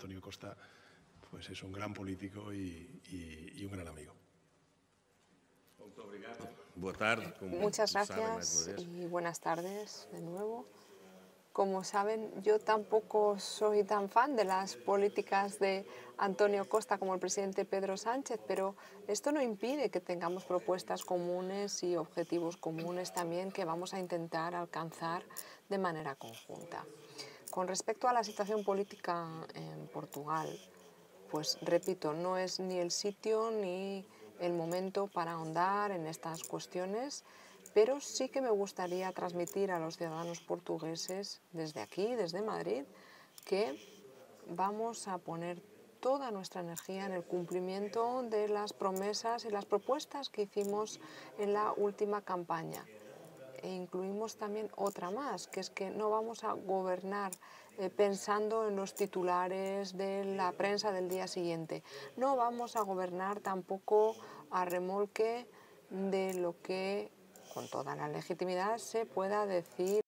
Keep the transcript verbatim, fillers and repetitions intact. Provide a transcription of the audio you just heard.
Antonio Costa pues es un gran político y, y, y un gran amigo. Muchas gracias y buenas tardes de nuevo. Como saben, yo tampoco soy tan fan de las políticas de Antonio Costa como el presidente Pedro Sánchez, pero esto no impide que tengamos propuestas comunes y objetivos comunes también que vamos a intentar alcanzar de manera conjunta. Con respecto a la situación política en Portugal, pues repito, no es ni el sitio ni el momento para ahondar en estas cuestiones, pero sí que me gustaría transmitir a los ciudadanos portugueses desde aquí, desde Madrid, que vamos a poner toda nuestra energía en el cumplimiento de las promesas y las propuestas que hicimos en la última campaña. E incluimos también otra más, que es que no vamos a gobernar eh, pensando en los titulares de la prensa del día siguiente. No vamos a gobernar tampoco a remolque de lo que, con toda la legitimidad, se pueda decir